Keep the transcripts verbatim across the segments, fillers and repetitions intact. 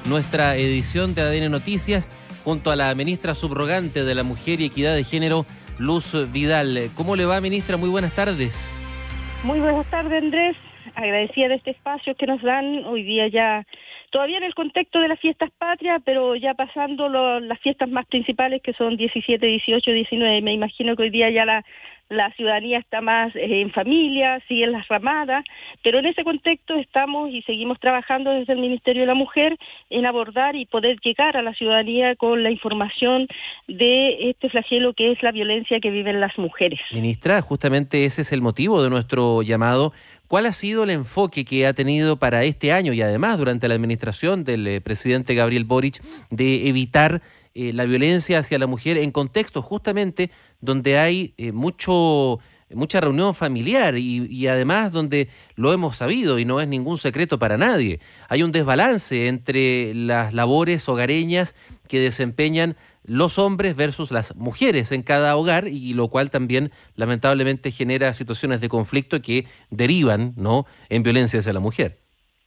nuestra edición de A D N Noticias junto a la ministra subrogante de la Mujer y Equidad de Género, Luz Vidal. ¿Cómo le va, ministra? Muy buenas tardes. Muy buenas tardes, Andrés. Agradecida de este espacio que nos dan hoy día ya, todavía en el contexto de las fiestas patrias, pero ya pasando lo, las fiestas más principales que son diecisiete, dieciocho, diecinueve. Me imagino que hoy día ya la, la ciudadanía está más eh, en familia, siguen las ramadas, pero en ese contexto estamos y seguimos trabajando desde el Ministerio de la Mujer en abordar y poder llegar a la ciudadanía con la información de este flagelo que es la violencia que viven las mujeres. Ministra, justamente ese es el motivo de nuestro llamado. ¿Cuál ha sido el enfoque que ha tenido para este año y además durante la administración del eh, presidente Gabriel Boric de evitar eh, la violencia hacia la mujer en contextos justamente donde hay eh, mucho, mucha reunión familiar y, y además donde lo hemos sabido y no es ningún secreto para nadie? Hay un desbalance entre las labores hogareñas que desempeñan los hombres versus las mujeres en cada hogar, y lo cual también lamentablemente genera situaciones de conflicto que derivan, ¿no?, en violencia hacia la mujer.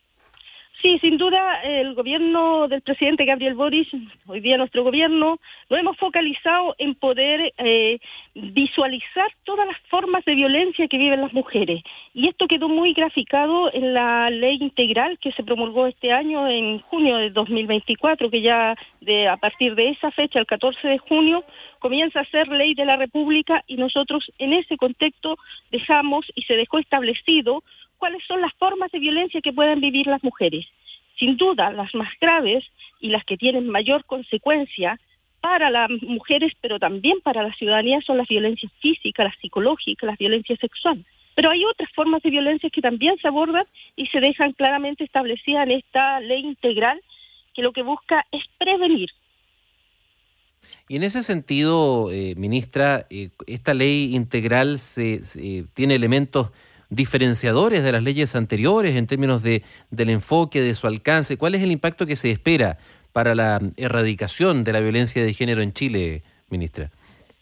Sí, sin duda, el gobierno del presidente Gabriel Boric, hoy día nuestro gobierno, lo hemos focalizado en poder eh, visualizar todas las formas de violencia que viven las mujeres. Y esto quedó muy graficado en la ley integral que se promulgó este año, en junio de dos mil veinticuatro, que ya de, a partir de esa fecha, el catorce de junio, comienza a ser ley de la República, y nosotros en ese contexto dejamos y se dejó establecido cuáles son las formas de violencia que pueden vivir las mujeres. Sin duda, las más graves y las que tienen mayor consecuencia para las mujeres, pero también para la ciudadanía, son las violencias físicas, las psicológicas, las violencias sexuales. Pero hay otras formas de violencia que también se abordan y se dejan claramente establecidas en esta ley integral, que lo que busca es prevenir. Y en ese sentido, eh, ministra, eh, esta ley integral se, se, tiene elementos diferenciadores de las leyes anteriores en términos de, del enfoque, de su alcance. ¿Cuál es el impacto que se espera para la erradicación de la violencia de género en Chile, ministra?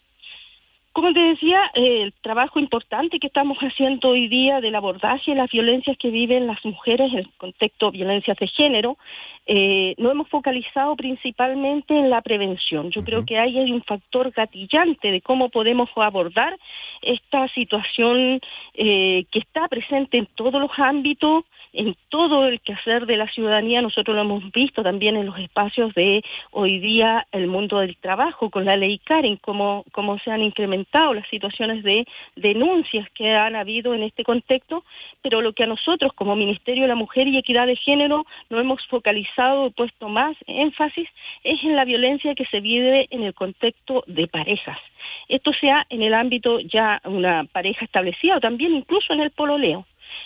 Como te decía, eh, el trabajo importante que estamos haciendo hoy día del abordaje de las violencias que viven las mujeres en el contexto de violencias de género, eh, lo hemos focalizado principalmente en la prevención. Yo uh-huh. creo que ahí hay un factor gatillante de cómo podemos abordar esta situación eh, que está presente en todos los ámbitos, en todo el quehacer de la ciudadanía. Nosotros lo hemos visto también en los espacios de hoy día el mundo del trabajo, con la ley Karen, cómo, cómo se han incrementado las situaciones de denuncias que han habido en este contexto, pero lo que a nosotros como Ministerio de la Mujer y Equidad de Género nos hemos focalizado y puesto más énfasis es en la violencia que se vive en el contexto de parejas. Esto sea en el ámbito ya una pareja establecida o también incluso en el pololeo.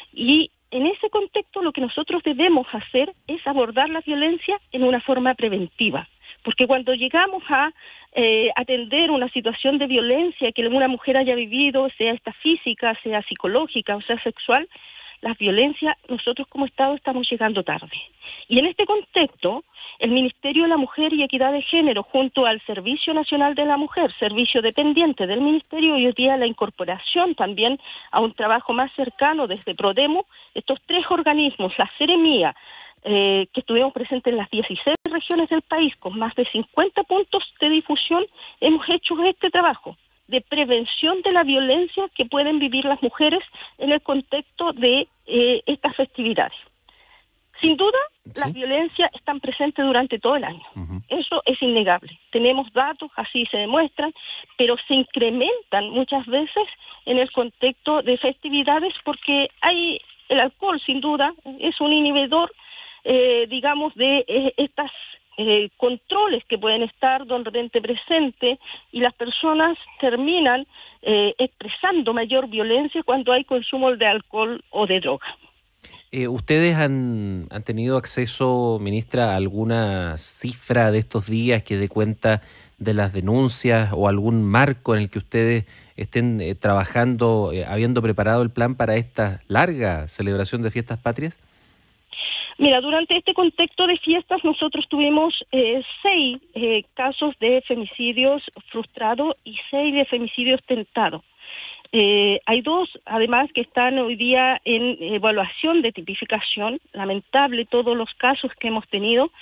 Y en ese contexto lo que nosotros debemos hacer es abordar la violencia en una forma preventiva, porque cuando llegamos a eh, atender una situación de violencia que una mujer haya vivido, sea esta física, sea psicológica o sea sexual, las violencias nosotros como Estado estamos llegando tarde. Y en este contexto, el Ministerio de la Mujer y Equidad de Género, junto al Servicio Nacional de la Mujer, servicio dependiente del Ministerio, y hoy día la incorporación también a un trabajo más cercano desde Prodemo, estos tres organismos, la Seremía, eh, que estuvimos presentes en las dieciséis regiones del país, con más de cincuenta puntos de difusión, hemos hecho este trabajo de prevención de la violencia que pueden vivir las mujeres en el contexto de eh, estas festividades. Sin duda, ¿sí? Las violencias están presentes durante todo el año. Uh-huh. Eso es innegable. Tenemos datos, así se demuestran, pero se incrementan muchas veces en el contexto de festividades porque hay el alcohol, sin duda, es un inhibidor, eh, digamos, de eh, estas eh, controles que pueden estar de repente presentes, y las personas terminan eh, expresando mayor violencia cuando hay consumo de alcohol o de droga. Eh, ¿Ustedes han, han tenido acceso, ministra, a alguna cifra de estos días que dé cuenta de las denuncias o algún marco en el que ustedes estén eh, trabajando, eh, habiendo preparado el plan para esta larga celebración de fiestas patrias? Mira, durante este contexto de fiestas nosotros tuvimos eh, seis eh, casos de femicidios frustrados y seis de femicidios tentados. Eh, hay dos, además, que están hoy día en evaluación de tipificación. Lamentable todos los casos que hemos tenido,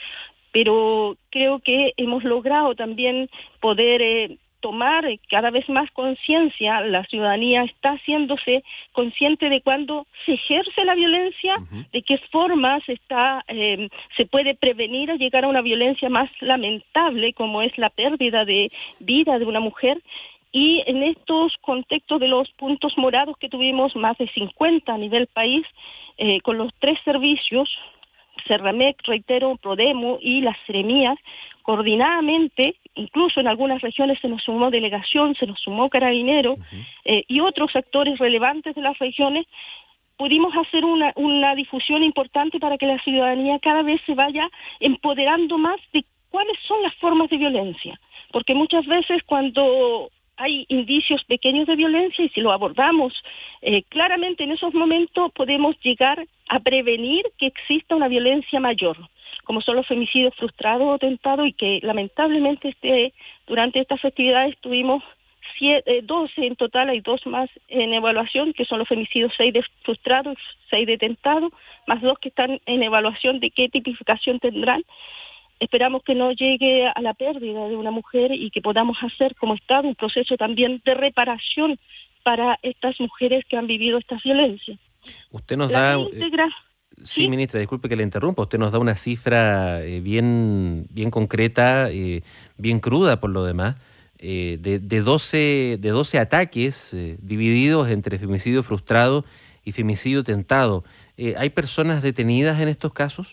pero creo que hemos logrado también poder eh, tomar cada vez más conciencia. La ciudadanía está haciéndose consciente de cuándo se ejerce la violencia, uh-huh. de qué formas está, eh, se puede prevenir a llegar a una violencia más lamentable, como es la pérdida de vida de una mujer. Y en estos contextos de los puntos morados que tuvimos, más de cincuenta a nivel país, eh, con los tres servicios, Cerramec, reitero, Prodemo y las Seremías, coordinadamente, incluso en algunas regiones se nos sumó delegación, se nos sumó Carabinero, uh-huh. eh, y otros actores relevantes de las regiones, pudimos hacer una, una difusión importante para que la ciudadanía cada vez se vaya empoderando más de cuáles son las formas de violencia, porque muchas veces cuando hay indicios pequeños de violencia y si lo abordamos eh, claramente en esos momentos podemos llegar a prevenir que exista una violencia mayor, como son los femicidios frustrados o tentados, y que lamentablemente este, durante estas festividades tuvimos siete, eh, doce en total, hay dos más en evaluación, que son los femicidios, seis de frustrados, seis de tentados, más dos que están en evaluación de qué tipificación tendrán. Esperamos que no llegue a la pérdida de una mujer y que podamos hacer como Estado un proceso también de reparación para estas mujeres que han vivido estas violencias. Usted nos la da... Integra... Sí, ¿Sí? Ministra, disculpe que le interrumpa. Usted nos da una cifra eh, bien, bien concreta, eh, bien cruda por lo demás, eh, de, de, doce, de doce ataques eh, divididos entre femicidio frustrado y femicidio tentado. Eh, ¿Hay personas detenidas en estos casos?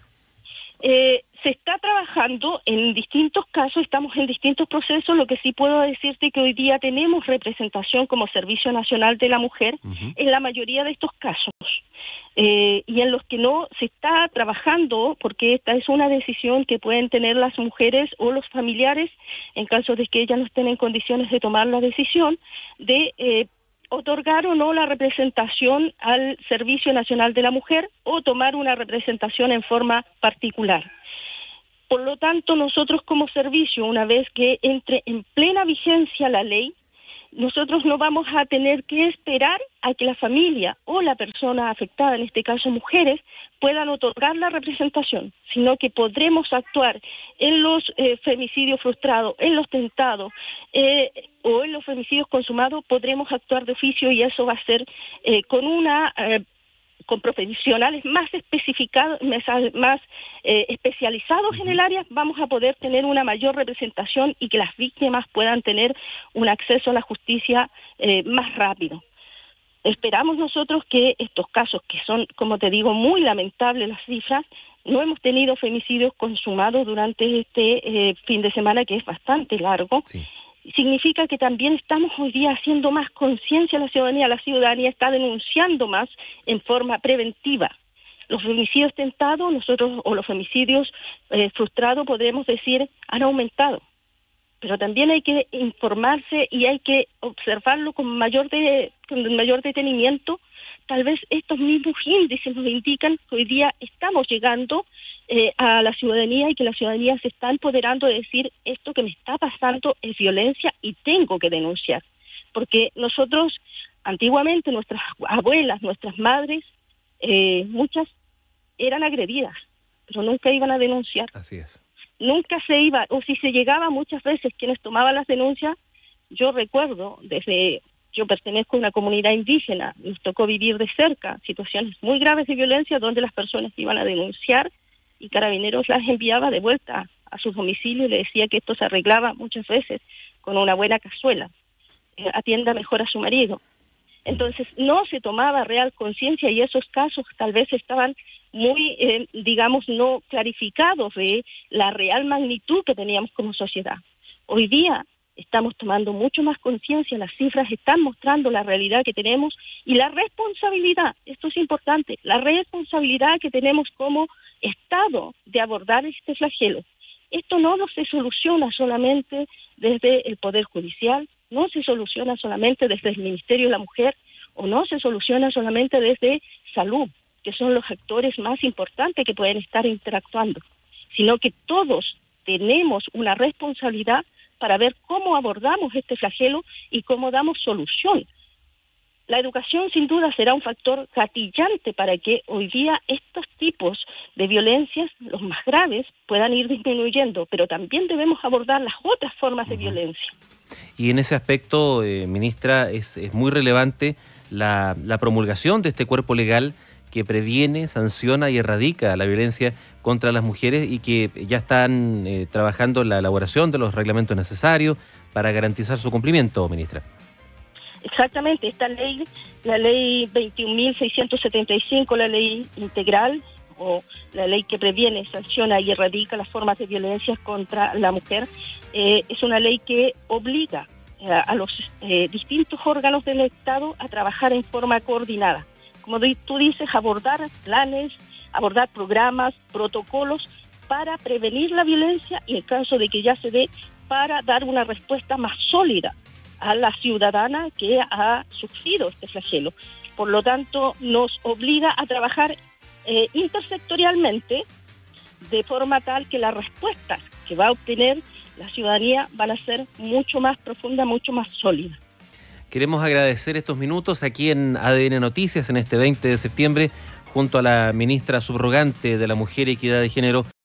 Eh... Se está trabajando en distintos casos, estamos en distintos procesos. Lo que sí puedo decirte que hoy día tenemos representación como Servicio Nacional de la Mujer uh-huh. en la mayoría de estos casos. Eh, y en los que no se está trabajando, porque esta es una decisión que pueden tener las mujeres o los familiares, en caso de que ellas no estén en condiciones de tomar la decisión, de eh, otorgar o no la representación al Servicio Nacional de la Mujer o tomar una representación en forma particular. Por lo tanto, nosotros como servicio, una vez que entre en plena vigencia la ley, nosotros no vamos a tener que esperar a que la familia o la persona afectada, en este caso mujeres, puedan otorgar la representación, sino que podremos actuar en los eh, femicidios frustrados, en los tentados eh, o en los femicidios consumados, podremos actuar de oficio y eso va a ser eh, con una... Eh, con profesionales más especificados, más, más eh, especializados uh-huh. en el área, vamos a poder tener una mayor representación y que las víctimas puedan tener un acceso a la justicia eh, más rápido. Esperamos nosotros que estos casos, que son, como te digo, muy lamentables las cifras, no hemos tenido femicidios consumados durante este eh, fin de semana, que es bastante largo, sí. Significa que también estamos hoy día haciendo más conciencia a la ciudadanía, la ciudadanía está denunciando más en forma preventiva. Los femicidios tentados, nosotros, o los femicidios eh, frustrados, podemos decir, han aumentado. Pero también hay que informarse y hay que observarlo con mayor, de, con mayor detenimiento. Tal vez estos mismos índices nos indican que hoy día estamos llegando eh, a la ciudadanía y que la ciudadanía se está empoderando de decir esto que me está pasando es violencia y tengo que denunciar. Porque nosotros, antiguamente, nuestras abuelas, nuestras madres, eh, muchas eran agredidas, pero nunca iban a denunciar. Así es. Nunca se iba, o si se llegaba muchas veces quienes tomaban las denuncias, yo recuerdo desde... Yo pertenezco a una comunidad indígena, nos tocó vivir de cerca situaciones muy graves de violencia donde las personas iban a denunciar y Carabineros las enviaba de vuelta a sus domicilios y le decía que esto se arreglaba muchas veces con una buena cazuela, eh, atienda mejor a su marido. Entonces no se tomaba real conciencia y esos casos tal vez estaban muy, eh, digamos, no clarificados de la real magnitud que teníamos como sociedad. Hoy día estamos tomando mucho más conciencia, las cifras están mostrando la realidad que tenemos y la responsabilidad, esto es importante, la responsabilidad que tenemos como Estado de abordar este flagelo. Esto no se soluciona solamente desde el Poder Judicial, no se soluciona solamente desde el Ministerio de la Mujer o no se soluciona solamente desde Salud, que son los actores más importantes que pueden estar interactuando, sino que todos tenemos una responsabilidad para ver cómo abordamos este flagelo y cómo damos solución. la educación sin duda será un factor gatillante para que hoy día estos tipos de violencias, los más graves, puedan ir disminuyendo, pero también debemos abordar las otras formas de violencia. Y en ese aspecto, eh, ministra, es, es muy relevante la, la promulgación de este cuerpo legal que previene, sanciona y erradica la violencia contra las mujeres y que ya están eh, trabajando en la elaboración de los reglamentos necesarios para garantizar su cumplimiento, ministra. Exactamente, esta ley, la ley veintiún mil seiscientos setenta y cinco, la ley integral, o la ley que previene, sanciona y erradica las formas de violencia contra la mujer, eh, es una ley que obliga eh, a los eh, distintos órganos del Estado a trabajar en forma coordinada. Como tú dices, abordar planes, abordar programas, protocolos para prevenir la violencia y en caso de que ya se dé, para dar una respuesta más sólida a la ciudadana que ha sufrido este flagelo. Por lo tanto, nos obliga a trabajar eh, intersectorialmente de forma tal que las respuestas que va a obtener la ciudadanía van a ser mucho más profundas, mucho más sólidas. Queremos agradecer estos minutos aquí en A D N Noticias en este veinte de septiembre junto a la ministra subrogante de la Mujer y Equidad de Género,